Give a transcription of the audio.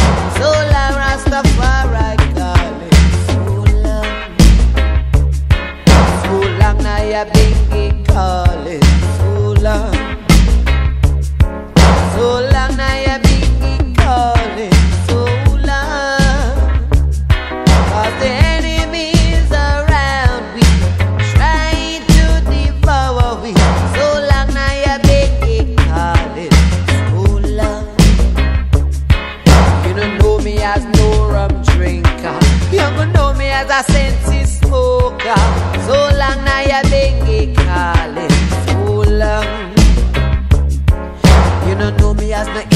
So long, Rastafari calling. So long now you been calling. So long now you been calling. So long, 'cause the enemy is around we, trying to devour we. So long now you been calling. So long. You don't know me as no rum drinker. You don't know me as a sensi smoker. So long now you been calling. So long. You don't know me as the